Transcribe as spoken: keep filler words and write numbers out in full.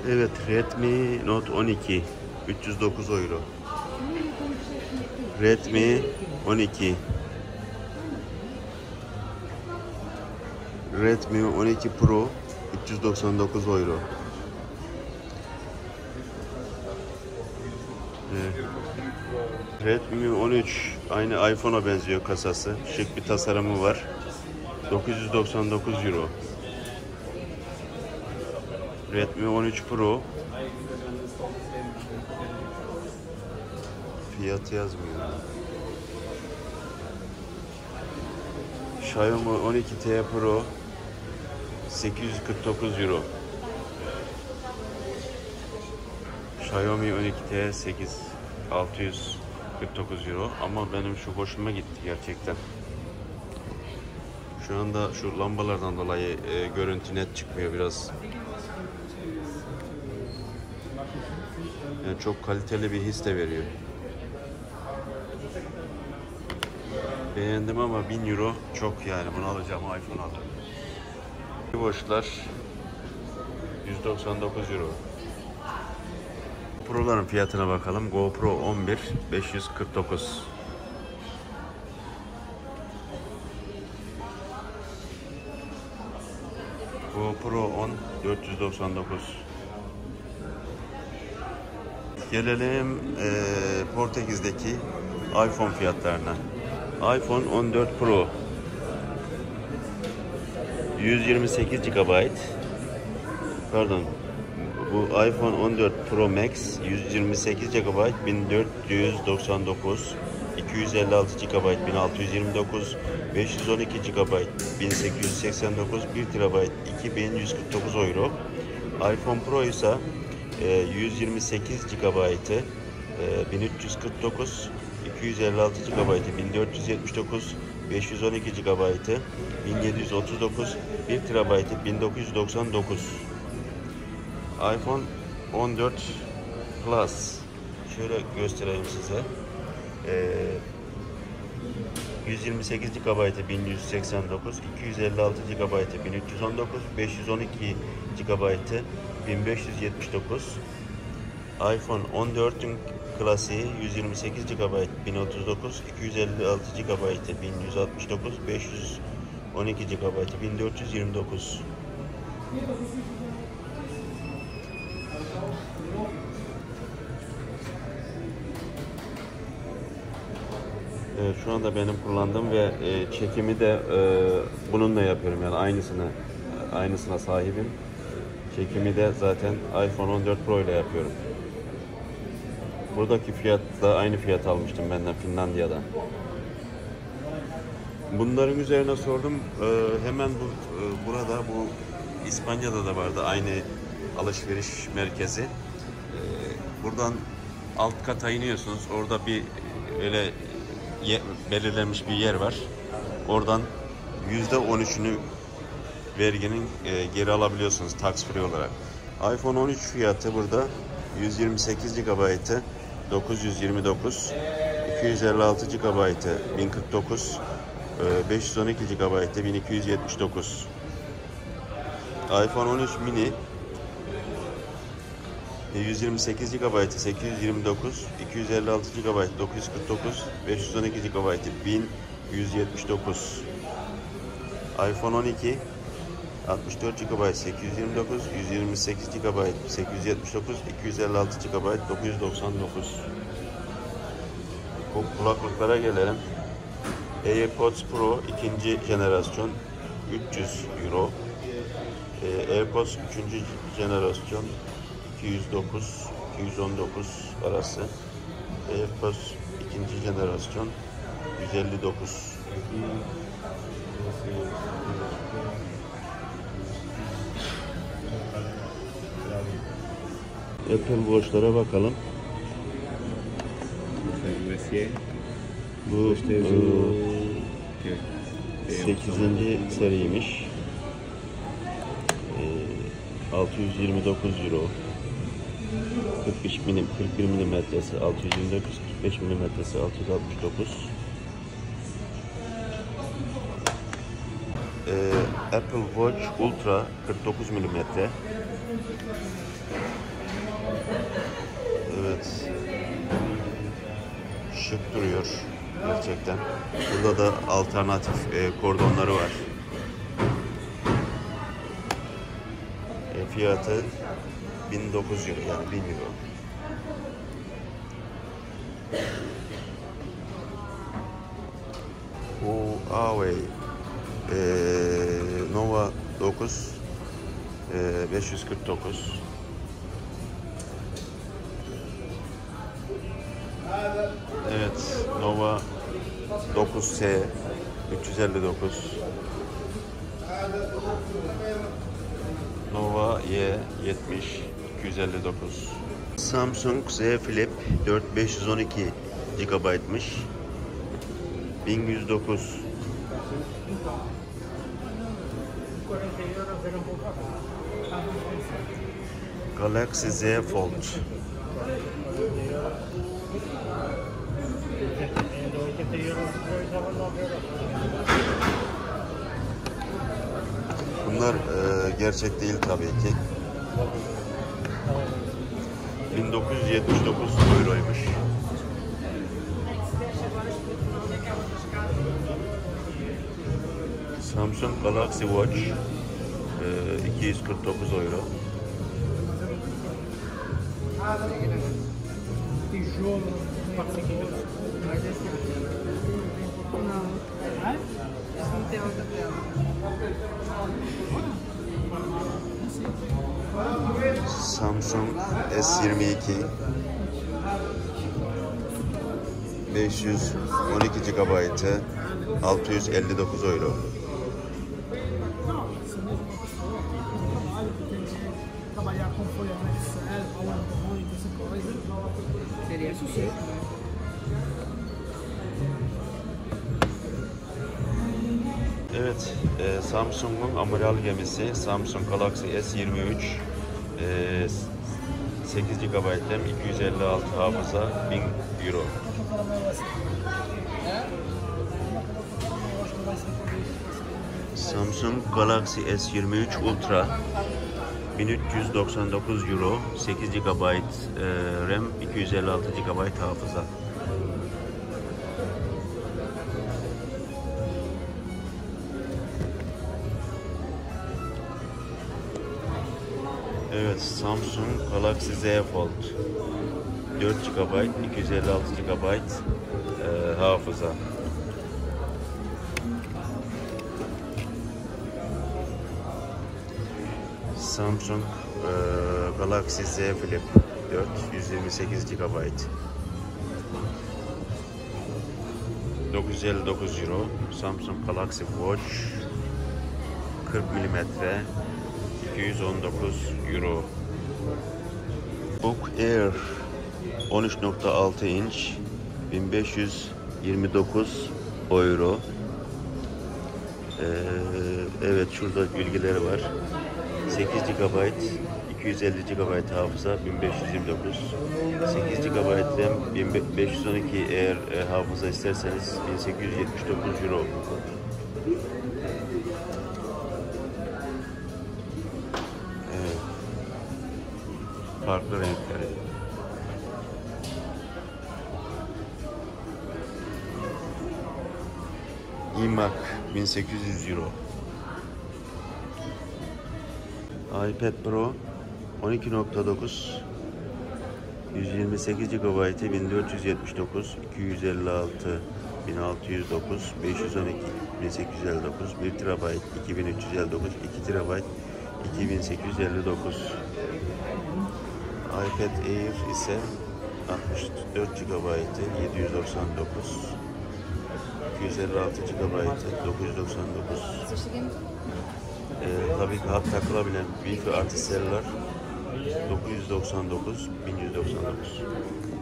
Evet, Redmi Note on iki üç yüz dokuz euro. Redmi on iki. Redmi on iki Pro üç yüz doksan dokuz euro. Evet. Redmi on üç aynı iPhone'a benziyor kasası. Şık bir tasarımı var. dokuz yüz doksan dokuz euro. Redmi on üç Pro. Fiyat yazmıyor. Xiaomi on iki T Pro sekiz yüz kırk dokuz euro. Xiaomi on iki T sekiz altı yüz kırk dokuz euro ama benim şu hoşuma gitti gerçekten. Şu anda şu lambalardan dolayı e, görüntü net çıkmıyor biraz. Yani çok kaliteli bir his de veriyor. Beğendim ama bin euro çok, yani bunu alacağım, iPhone alacağım. Boşlar yüz doksan dokuz euro. Pro'ların fiyatına bakalım. GoPro on bir beş yüz kırk dokuz. GoPro on dört yüz doksan dokuz. Gelelim e, Portekiz'deki iPhone fiyatlarına. iPhone on dört Pro yüz yirmi sekiz gigabayt. Pardon. Bu iPhone on dört Pro Max yüz yirmi sekiz gigabayt bin dört yüz doksan dokuz, iki yüz elli altı gigabayt bin altı yüz yirmi dokuz, beş yüz on iki gigabayt bin sekiz yüz seksen dokuz, bir terabayt iki bin yüz kırk dokuz euro. iPhone Pro ise yüz yirmi sekiz gigabaytı bin üç yüz kırk dokuz, iki yüz elli altı gigabaytı bin dört yüz yetmiş dokuz, beş yüz on iki gigabaytı bin yedi yüz otuz dokuz, bir terabaytı bin dokuz yüz doksan dokuz. iPhone on dört Plus şöyle göstereyim size. Ee, yüz yirmi sekiz gigabaytı bin yüz seksen dokuz, iki yüz elli altı gigabaytı bin üç yüz on dokuz, beş yüz on iki gigabaytı bin beş yüz yetmiş dokuz. iPhone on dört'ün klasiği yüz yirmi sekiz gigabayt bin otuz dokuz, iki yüz elli altı gigabaytı bin yüz altmış dokuz, beş yüz on iki gigabaytı bin dört yüz yirmi dokuz. Evet, şu anda benim kullandığım ve e, çekimi de e, bununla yapıyorum, yani aynısını aynısına sahibim. Çekimi de zaten iPhone on dört Pro ile yapıyorum. Buradaki fiyatla aynı fiyat almıştım benden Finlandiya'dan. Bunların üzerine sordum. E, hemen bu e, burada bu İspanya'da da vardı aynı alışveriş merkezi. E, buradan alt kata iniyorsunuz. Orada bir öyle belirlenmiş bir yer var. Oradan yüzde on üç'ünü verginin e, geri alabiliyorsunuz tax free olarak. iPhone on üç fiyatı burada yüz yirmi sekiz gigabaytı dokuz yüz yirmi dokuz, iki yüz elli altı gigabaytı bin kırk dokuz, e, beş yüz on iki gigabaytı bin iki yüz yetmiş dokuz. iPhone on üç mini yüz yirmi sekiz gigabaytı sekiz yüz yirmi dokuz, iki yüz elli altı gigabaytı dokuz yüz kırk dokuz, beş yüz on iki gigabaytı bin yüz yetmiş dokuz. iPhone on iki altmış dört gigabayt sekiz yüz yirmi dokuz, yüz yirmi sekiz gigabayt sekiz yüz yetmiş dokuz, iki yüz elli altı gigabayt dokuz yüz doksan dokuz. Bu kulaklıklara gelelim. AirPods Pro ikinci jenerasyon üç yüz euro. AirPods üçüncü jenerasyon iki yüz dokuz iki yüz on dokuz arası. AirPods ikinci jenerasyon yüz elli dokuz. Apple Watch'lara bakalım. Bu sekizinci seriymiş. altı yüz yirmi dokuz euro. kırk beş milim, kırk bir milimetresi altı yüz yirmi dokuz, kırk beş milimetresi altı yüz altmış dokuz. Ee, Apple Watch Ultra kırk dokuz milimetre. şık duruyor gerçekten. Burada da alternatif e, kordonları var. E, fiyatı bin dokuz yüz euro, yani bin euro. Huawei e, Nova dokuz e, beş yüz kırk dokuz. Evet, Nova dokuz S üç yüz elli dokuz. Nova Y yetmiş iki yüz elli dokuz. Samsung Z Flip dört bin beş yüz on iki gigabaytmış. bin yüz dokuz. Galaxy Z Fold. Bunlar e, gerçek değil tabii ki. bin dokuz yüz yetmiş dokuz euroymuş. Samsung Galaxy Watch e, iki yüz kırk dokuz euro. Samsung S yirmi iki beş yüz on iki gigabaytı altı yüz elli dokuz euro. Evet, e, Samsung'un amiral gemisi Samsung Galaxy S yirmi üç e, sekiz gigabayt RAM, iki yüz elli altı hafıza, bin euro. Samsung Galaxy S yirmi üç Ultra bin üç yüz doksan dokuz euro, sekiz gigabayt e, RAM, iki yüz elli altı gigabayt hafıza. Evet, Samsung Galaxy Z Fold dört gigabayt, iki yüz elli altı gigabayt e, hafıza. Samsung e, Galaxy Z Flip dört yüz yirmi sekiz gigabayt dokuz yüz elli dokuz euro. Samsung Galaxy Watch kırk milimetre iki yüz on dokuz euro. Book Air on üç nokta altı inç bin beş yüz yirmi dokuz euro. Ee, evet, şurada bilgileri var. sekiz gigabayt, iki yüz elli gigabayt hafıza, bin beş yüz yirmi dokuz. sekiz gigabayt RAM, bin beş yüz on iki, eğer e, hafıza isterseniz bin sekiz yüz yetmiş dokuz euro. Evet. Farklı renkleri. iMac bin sekiz yüz euro. iPad Pro on iki nokta dokuz yüz yirmi sekiz gigabaytı bin dört yüz yetmiş dokuz, iki yüz elli altı bin altı yüz dokuz, beş yüz on iki bin sekiz yüz elli dokuz, bir terabayt iki bin üç yüz elli dokuz, iki terabayt iki bin sekiz yüz elli dokuz. iPad Air ise altmış dört gigabaytı yedi yüz doksan dokuz, iki yüz elli altı gigabaytı dokuz yüz doksan dokuz. Ee, tabii ki hat takılabilen Wi-Fi artı seller dokuz yüz doksan dokuz bin yüz doksan dokuz.